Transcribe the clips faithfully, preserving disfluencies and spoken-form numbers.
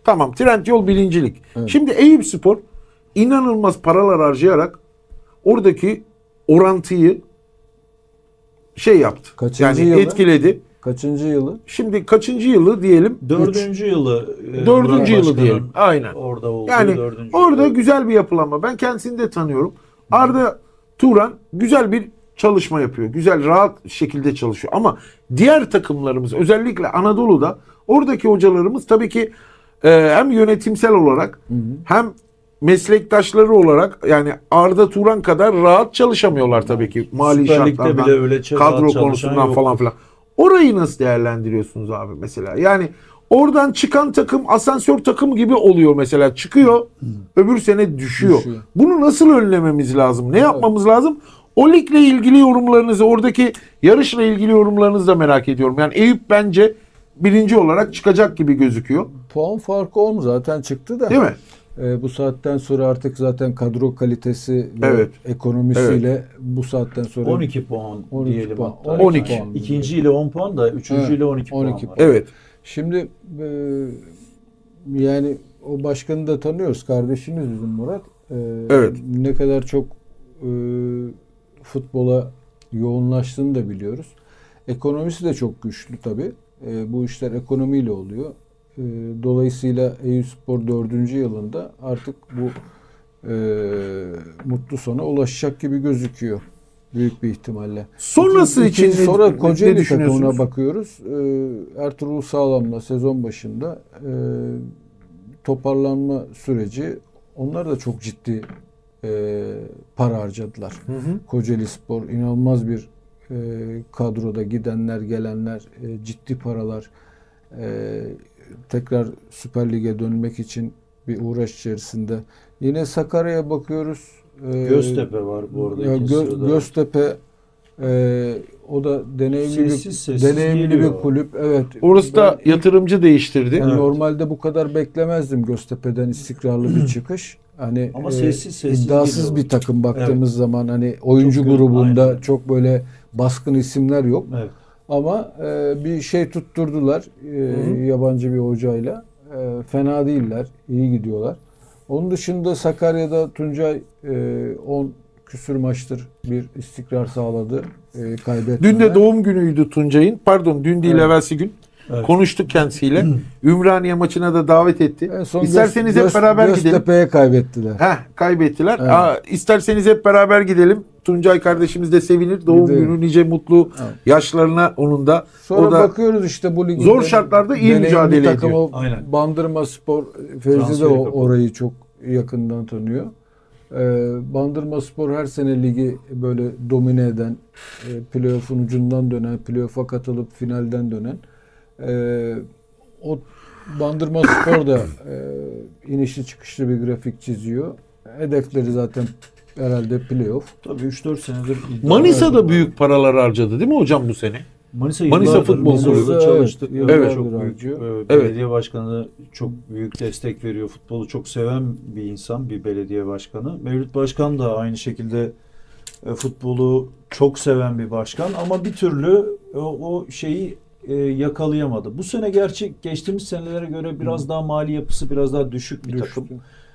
Tamam, Trendyol birincilik. Evet. Şimdi Eyüpspor inanılmaz paralar harcayarak oradaki orantıyı şey yaptı. Kaçıncı yani yılı? etkiledi. Kaçıncı yılı? Şimdi kaçıncı yılı diyelim? Dördüncü Üç. yılı. e, Dördüncü Murat yılı Başkan'ın diyelim. Aynen. Orada olduğu Yani dördüncü orada yılı. güzel bir yapılanma. Ben kendisini de tanıyorum. Arda Turan güzel bir çalışma yapıyor. Güzel, rahat şekilde çalışıyor. Ama diğer takımlarımız, özellikle Anadolu'da oradaki hocalarımız tabii ki e, hem yönetimsel olarak Hı hı. hem meslektaşları olarak yani Arda Turan kadar rahat çalışamıyorlar tabii ki. Mali Süper Lig'de şartlardan, bile öyle ç- rahat kadro çalışan konusundan yok. falan filan. Orayı nasıl değerlendiriyorsunuz abi mesela? Yani oradan çıkan takım asansör takım gibi oluyor mesela. Çıkıyor, öbür sene düşüyor. Düşüyor. Bunu nasıl önlememiz lazım? Ne yapmamız lazım? O ligle ilgili yorumlarınızı, oradaki yarışla ilgili yorumlarınızı da merak ediyorum. Yani Eyüp bence birinci olarak çıkacak gibi gözüküyor. Puan farkı on zaten çıktı da. Değil mi? E, bu saatten sonra artık zaten kadro kalitesi ve Evet. ekonomisiyle bu saatten sonra on iki puan on iki diyelim puan. hatta. on iki. puan. İkinci ile on puan da üçüncü Evet, ile on iki, on iki puan var. puan. Evet. Şimdi e, yani o başkanı da tanıyoruz. Kardeşimiz bizim Murat. E, Evet. Ne kadar çok e, futbola yoğunlaştığını da biliyoruz. Ekonomisi de çok güçlü tabii. E, bu işler ekonomiyle oluyor. E, dolayısıyla Eyüpspor dördüncü yılında artık bu e, mutlu sona ulaşacak gibi gözüküyor. Büyük bir ihtimalle. Sonrası İki- için iki- ne- sonra ne Kocaeli düşünüyorsunuz? takımına bakıyoruz. Ee, Ertuğrul Sağlam'la sezon başında e, toparlanma süreci, onlar da çok ciddi e, para harcadılar. Hı hı. Kocaeli Spor inanılmaz bir e, kadroda gidenler gelenler e, ciddi paralar e, tekrar Süper Lig'e dönmek için bir uğraş içerisinde. Yine Sakarya'ya bakıyoruz. E, Göztepe var bu arada. ya ikinci Gö- sırada. Göztepe e, o da deneyimli Sessiz bir sessiz deneyimli geliyor. bir kulüp. Evet. Orası da Ben- yatırımcı değiştirdi. yani Evet. normalde bu kadar beklemezdim Göztepe'den istikrarlı bir çıkış. Hani Ama e, sessiz sessiz iddiasız geliyor. bir takım baktığımız zaman hani oyuncu Çok grubunda aynen. çok böyle baskın isimler yok. Evet. Ama e, bir şey tutturdular e, yabancı bir hocayla. E, fena değiller. İyi gidiyorlar. Onun dışında Sakarya'da Tuncay e, on küsür maçtır bir istikrar sağladı. E, kaybetmeden. Dün de doğum günüydü Tuncay'ın. Pardon, dün değil, Evet. evvelsi gün. Evet. Konuştuk kendisiyle. Ümraniye maçına da davet etti. En son İsterseniz Göz- hep beraber Göz- gidelim. Göztepe'ye kaybettiler. Heh, kaybettiler. Evet. Aa, isterseniz hep beraber gidelim. Tuncay kardeşimiz de sevinir. Doğum Gidelim. günü nice mutlu Evet. yaşlarına onun da. Sonra o da bakıyoruz işte bu ligin zor şartlarda iyi deneyimli mücadele takımı ediyor. Aynen. Bandırma Spor, Fevzi de Transferi o- kapalı. orayı çok yakından tanıyor. Ee, Bandırma Spor her sene ligi böyle domine eden, e, playoff'un ucundan dönen, playoff'a katılıp finalden dönen. E, o Bandırma Spor da e, inişli çıkışlı bir grafik çiziyor. Hedefleri zaten herhalde playoff. Tabii üç dört senedir iddia Manisa'da var. büyük paralar harcadı değil mi hocam bu sene? Manisa, Manisa yıllardır Futbol Manisa'da Kulübü. çalıştık. Evet, Evet, yıllardır çok büyük. harcıyor. e, Evet. Belediye başkanı çok büyük destek veriyor. Futbolu çok seven bir insan, bir belediye başkanı. Mevlüt Başkan da aynı şekilde e, futbolu çok seven bir başkan ama bir türlü o, o şeyi e, yakalayamadı. Bu sene gerçi geçtiğimiz senelere göre biraz daha mali yapısı biraz daha düşük bir Düştü. takım.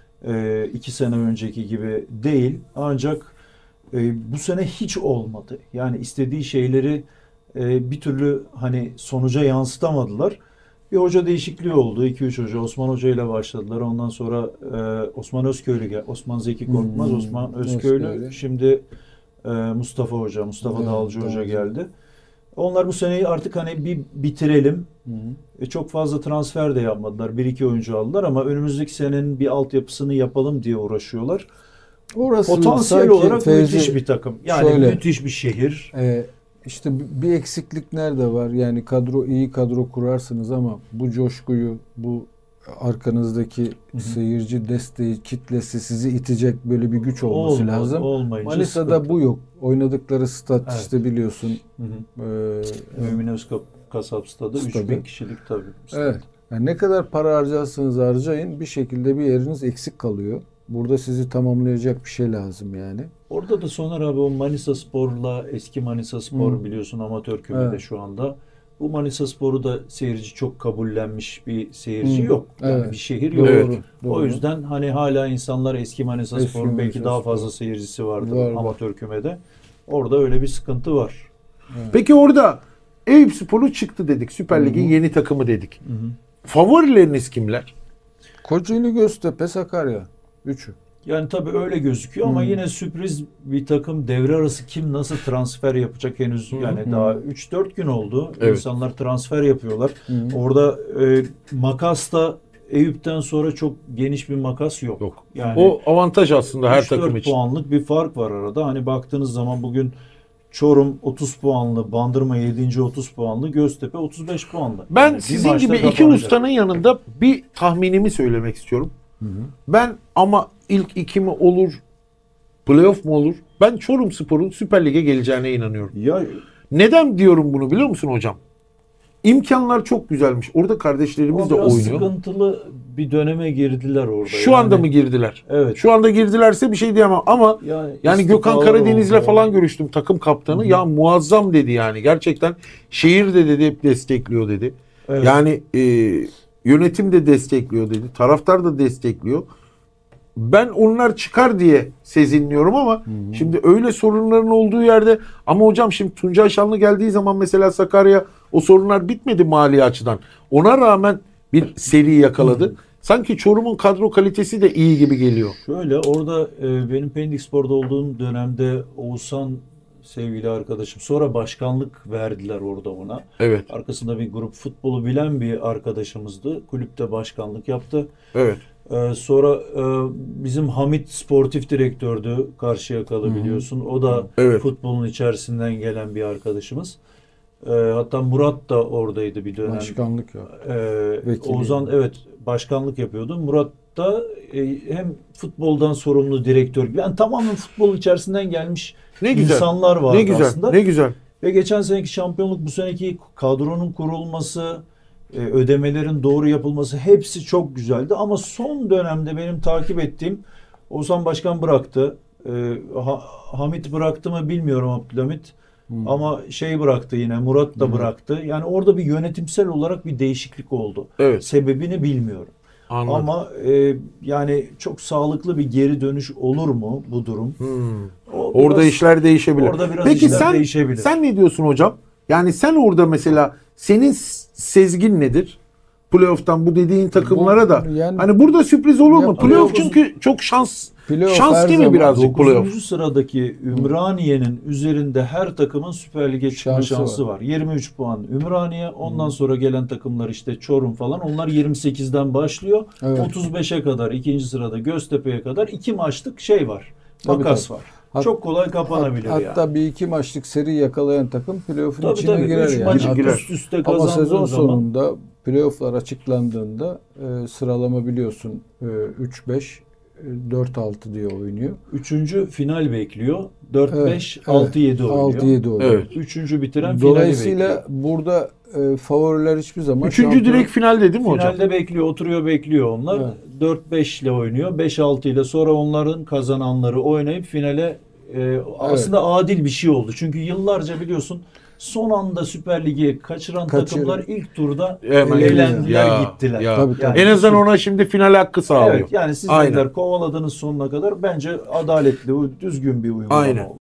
E, iki sene önceki gibi değil. Ancak e, bu sene hiç olmadı. Yani istediği şeyleri e, bir türlü hani sonuca yansıtamadılar. Bir hoca değişikliği oldu. iki üç hoca. Osman Hoca ile başladılar. Ondan sonra e, Osman Özköylü geldi. Osman Zeki Korkmaz, Hmm, Osman Özköylü. Özköylü. Şimdi e, Mustafa Hoca, Mustafa Evet, Dağlıcı Hoca Dağlıcı. geldi. Onlar bu seneyi artık hani bir bitirelim. Hı hı. E, çok fazla transfer de yapmadılar. Bir iki oyuncu aldılar ama önümüzdeki senenin bir altyapısını yapalım diye uğraşıyorlar. Orası Potansiyel sanki olarak Fevzi- müthiş bir takım. Yani şöyle, müthiş bir şehir. e, işte bir eksiklik nerede var? Yani kadro iyi kadro kurarsınız ama bu coşkuyu, bu arkanızdaki hı. seyirci desteği, kitlesi sizi itecek böyle bir güç olması Olmadı, lazım. olmayınca Manisa'da sıkıntı. bu yok. Oynadıkları stat Evet. işte biliyorsun. Hı hı. E, Mümin Özkap Kasap Stadı üç Stadı. bin kişilik tabii. Evet. Yani ne kadar para harcarsanız harcayın bir şekilde bir yeriniz eksik kalıyor. Burada sizi tamamlayacak bir şey lazım yani. Orada da Soner abi o Manisa Spor'la eski Manisa Spor Hı. biliyorsun amatör kümede Evet. şu anda. Bu Manisaspor'u da seyirci çok kabullenmiş bir seyirci Hı. yok. Yani Evet. bir şehir yok. Doğru, Evet. doğru. O yüzden hani hala insanlar eski Manisaspor'un Eski belki daha Manisaspor. fazla seyircisi vardır Var, var. amatör kümede. Orada öyle bir sıkıntı var. Peki orada Eyüpspor'u çıktı dedik. Süper Lig'in yeni takımı dedik. Favorileriniz kimler? Kocaeli, Göztepe, Sakarya. Üçü. Yani tabii öyle gözüküyor ama yine sürpriz bir takım. Devre arası kim nasıl transfer yapacak henüz yani daha üç dört gün oldu. Evet. İnsanlar transfer yapıyorlar. Hı. Orada e, makas da Eyüp'ten sonra çok geniş bir makas yok. Yok. Yani O avantaj aslında her üç dört takım için. puanlık bir fark var arada. Hani baktığınız zaman bugün Çorum otuz puanlı, Bandırma yedinci otuz puanlı, Göztepe otuz beş puanlı. Ben Yani bir sizin maçta gibi iki kapanacak. ustanın yanında bir tahminimi söylemek istiyorum. Ben ama ilk iki mi olur, playoff mu olur? Ben Çorumspor'un Süper Lig'e geleceğine inanıyorum. Ya Neden diyorum bunu biliyor musun hocam? İmkanlar çok güzelmiş. Orada kardeşlerimiz de ama biraz oynuyor. sıkıntılı bir döneme girdiler orada. Şu anda Yani- mı girdiler? Evet. Şu anda girdilerse bir şey diyemem ama Yani, yani Gökhan istifalar Karadeniz'le oldu. falan görüştüm, takım kaptanı. Ya muazzam dedi yani. Gerçekten şehir de dedi hep destekliyor dedi. Evet. Yani e, yönetim de destekliyor dedi. Taraftar da destekliyor. Ben onlar çıkar diye sezinliyorum ama şimdi öyle sorunların olduğu yerde ama hocam şimdi Tuncay Şanlı geldiği zaman mesela Sakarya o sorunlar bitmedi mali açıdan. Ona rağmen bir seri yakaladı. Sanki Çorum'un kadro kalitesi de iyi gibi geliyor. Şöyle orada e, benim Pendik Spor'da olduğum dönemde Oğuzhan sevgili arkadaşım sonra başkanlık verdiler orada ona. Evet. Arkasında bir grup futbolu bilen bir arkadaşımızdı. Kulüpte başkanlık yaptı. Evet. Ee, sonra e, bizim Hamit sportif direktördü Karşıyakalı biliyorsun. O da Evet. futbolun içerisinden gelen bir arkadaşımız. Ee, hatta Murat da oradaydı bir dönem. Başkanlık yok. Ee, Vekili. Oğuzhan evet başkanlık yapıyordu. Murat da e, hem futboldan sorumlu direktör gibi. Yani tamamen futbol içerisinden gelmiş Ne güzel. insanlar vardı Ne güzel. aslında. Ne güzel. Ve geçen seneki şampiyonluk, bu seneki kadronun kurulması, e, ödemelerin doğru yapılması hepsi çok güzeldi. Ama son dönemde benim takip ettiğim Oğuzhan Başkan bıraktı. E, Ha- Hamit bıraktı mı bilmiyorum Abdülhamit. Ama şey bıraktı yine Murat da bıraktı. Yani orada bir yönetimsel olarak bir değişiklik oldu. Evet. Sebebini bilmiyorum. Anladım. Ama e, yani çok sağlıklı bir geri dönüş olur mu bu durum? Hmm. O Orada biraz- işler değişebilir. Orada biraz Peki işler sen değişebilir. sen ne diyorsun hocam? Yani sen orada mesela senin s- sezgin nedir? Playoff'tan bu dediğin takımlara da. yani- hani burada sürpriz olur mu? Ya, Playoff playoff- çünkü çok şans Playoff şans her değil mi zaman birazcık playoff? dokuzuncu sıradaki Ümraniye'nin üzerinde her takımın Süper Lig'e çıkma Şansı şansı var. var. yirmi üç puan Ümraniye. Ondan sonra gelen takımlar işte Çorum falan. Onlar yirmi sekizden başlıyor. Evet. otuz beşe kadar ikinci sırada Göztepe'ye kadar iki maçlık şey var. Tabii, Makas tabii. var. Hat- Çok kolay kapanabilir Hat- yani. Hatta bir iki maçlık seri yakalayan takım playoff'un Tabii içine tabii. girer Üç yani. maçı Hatta- girer. üst üste Ama kazandığın sezon zaman sonunda playoff'lar açıklandığında e, sıralama biliyorsun e, üç beş, e, dört altı diye oynuyor. üçüncü final bekliyor. dört beş, Evet, altı yedi oynuyor. altı yedi oynuyor. Evet. Üçüncü bitiren finali Dolayısıyla bekliyor. burada e, favoriler hiçbir zaman Üçüncü şampiyon- direkt finalde değil mi hocam? Finalde bekliyor, oturuyor bekliyor onlar. Evet. dört beş ile oynuyor. beş altı ile sonra onların kazananları oynayıp finale e, aslında adil bir şey oldu. Çünkü yıllarca biliyorsun son anda Süper Lig'i kaçıran Kaçırıyor. takımlar ilk turda Hemen eğlendiler ya, gittiler. ya. Tabii, tabii. En azından ona şimdi final hakkı sağlıyor. Evet yani siz Aynen. dediler kovaladığınız sonuna kadar bence adaletli, düzgün bir uygulama Aynen. oldu.